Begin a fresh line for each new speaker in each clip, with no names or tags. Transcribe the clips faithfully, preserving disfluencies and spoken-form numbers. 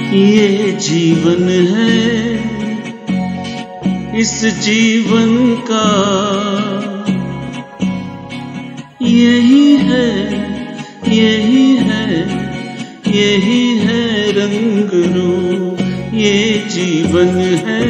ये जीवन है, इस जीवन का यही है, यही है, यही है रंग रूप। ये जीवन है,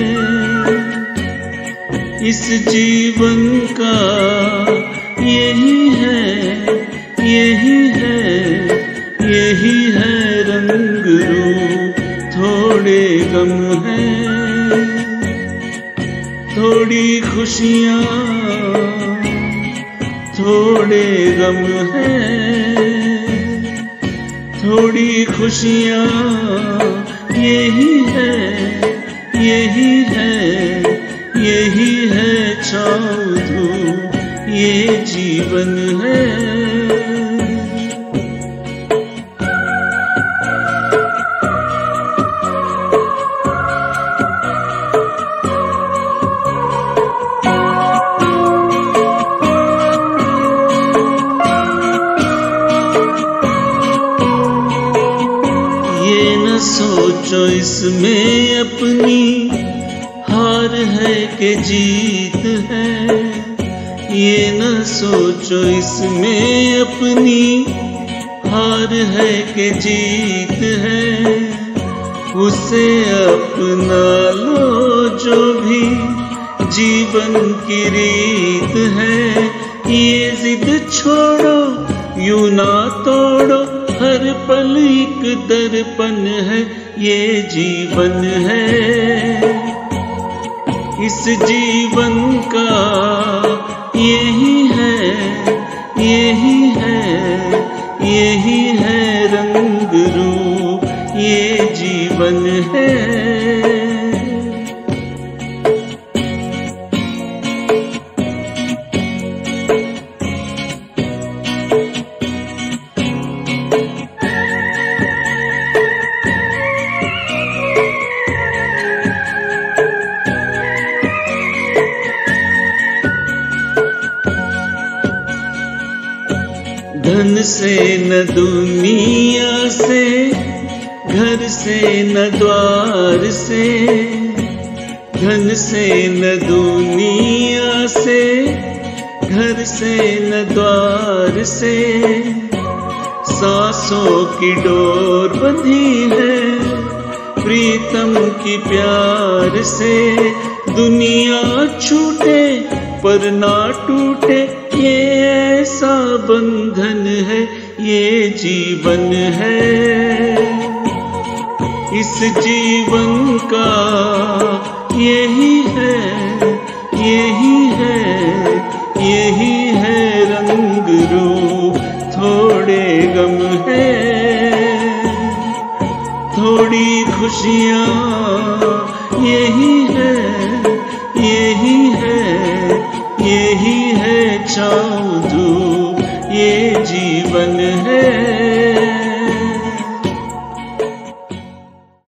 इस जीवन का यही है, यही है, यही है रंग रूप। थोड़े गम हैं, थोड़ी खुशियाँ, थोड़े गम हैं, थोड़ी खुशियाँ। यही है, यही है, यही है छाँव धूप। ये जीवन है। ये न सोचो इसमें अपनी हार है कि जीत है, ये न सोचो इसमें अपनी हार है कि जीत है। उसे अपना लो जो भी जीवन की रीत है। ये जिद छोड़ो, यूं ना तोड़ो, हर पल एक दर्पण है। ये जीवन है, इस जीवन का यही है, यही है, यही है रंग रूप। ये जीवन है। धन से न दुनिया से, घर से न द्वार से, धन से न दुनिया से, घर से न द्वार से। सांसों की डोर बंधी है प्रीतम की प्यार से। दुनिया छूटे पर ना टूटे, ये ऐसा बंधन है। ये जीवन है, इस जीवन का यही है, यही है, यही है रंग रूप। थोड़े गम हैं, थोड़ी खुशियाँ। यही है, यही है, यही है छाँव